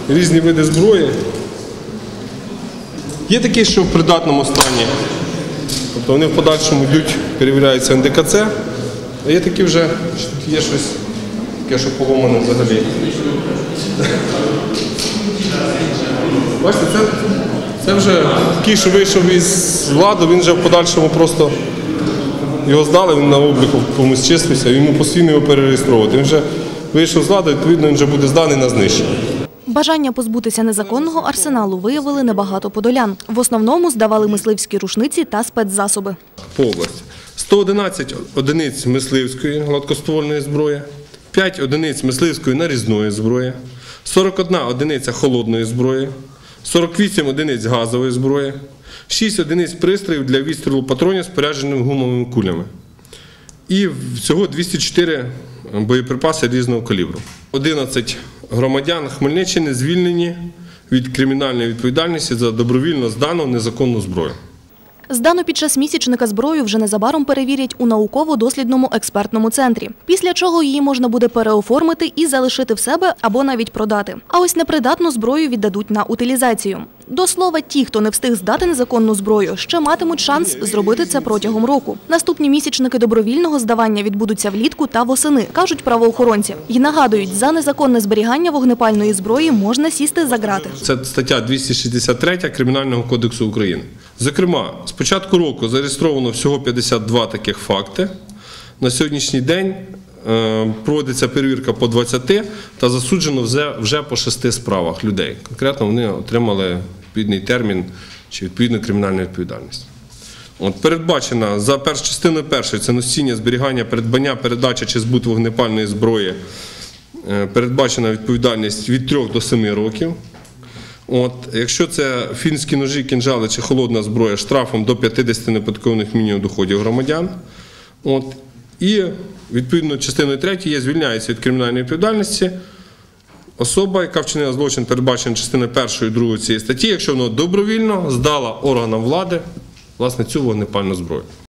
різні види зброї. Є такі, що в придатному стані, тобто вони в подальшому йдуть, перевіряються НДКЦ, а є такі вже, що тут є щось таке, що поломане взагалі. Бачите, це вже такий, що вийшов із ладу, він вже в подальшому просто його здали, він на обліку комусь числився, йому постійно його перереєстровувати. Він вже вийшов з ладу, відповідно, він вже буде зданий на знищення. Бажання позбутися незаконного арсеналу виявили небагато подолян. В основному здавали мисливські рушниці та спецзасоби. По області. 111 одиниць мисливської гладкоствольної зброї, 5 одиниць мисливської нарізної зброї, 41 одиниця холодної зброї, 48 одиниць газової зброї, 6 одиниць пристроїв для відстрілу патронів спорядженими гумовими кулями. І всього 204 боєприпаси різного калібру. 11 громадян Хмельниччини звільнені від кримінальної відповідальності за добровільно здану незаконну зброю. Здану під час місячника зброю вже незабаром перевірять у науково-дослідному експертному центрі, після чого її можна буде переоформити і залишити в себе або навіть продати. А ось непридатну зброю віддадуть на утилізацію. До слова, ті, хто не встиг здати незаконну зброю, ще матимуть шанс зробити це протягом року. Наступні місячники добровільного здавання відбудуться влітку та восени, кажуть правоохоронці. І нагадують, за незаконне зберігання вогнепальної зброї можна сісти за ґрати. Це стаття 263 Кримінального кодексу України. Зокрема, з початку року зареєстровано всього 52 таких факти. На сьогоднішній день проводиться перевірка по 20 та засуджено вже по 6 справах людей. Конкретно вони отримали відповідний термін чи відповідну кримінальну відповідальність. Передбачено за частиною першої – це носіння, зберігання, придбання, передача чи збут вогнепальної зброї. Передбачена відповідальність від 3 до 7 років. Якщо це фінські ножі, кінжали чи холодна зброя, штрафом до 50 неоподаткованих мінімумів доходів громадян. І відповідно частиною 3 звільняється від кримінальної відповідальності особа, яка вчинила злочин, передбачений частиною 1 і 2 цієї статті, якщо вона добровільно здала органам влади, власне, цю вогнепальну зброю.